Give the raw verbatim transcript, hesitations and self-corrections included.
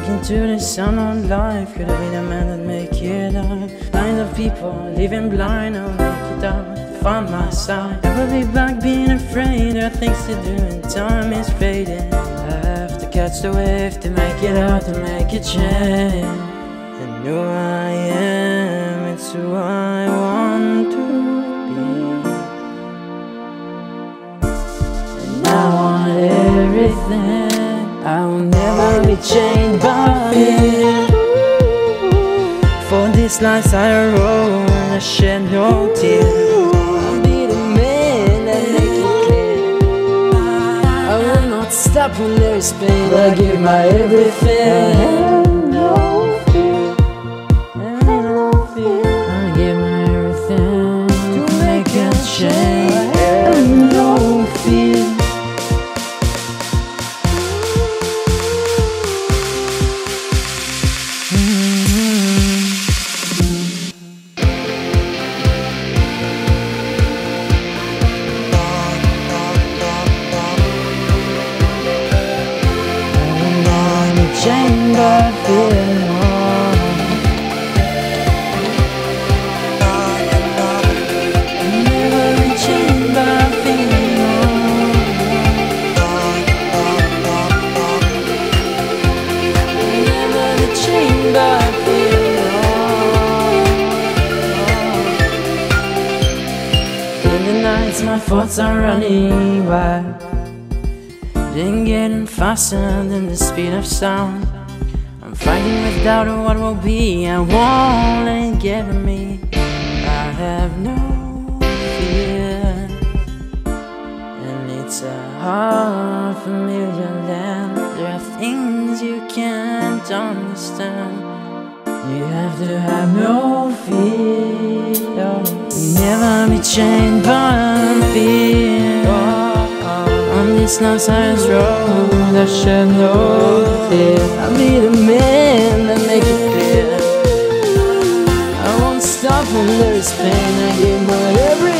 Walking to the sound of life, could have been a man that make it up. Lines of people living blind, I'll make it up to find my side. Never be back being afraid, there are things to do and time is fading. I have to catch the wave to make it out, to make a change. And who I am, it's who I want to be. And I want everything, I will never be chained by fear. For this life I roll and I shed no tears. I'll be the man that make it clear. I will not stop when there is pain, I give my everything. Chained by fear. Never be chained by fear. Never be chained by fear. In the nights my thoughts are running wild, then getting faster than the speed of sound. I'm fighting with doubt of what will be, I won't let it get to me. I have no fear, and it's a hard familiar land. There are things you can't understand. You have to have no fear. Never be chained by fear. On this love's road, I shed no fear. I'll be the man that make it clear. I won't stop when there is pain, I give my everything.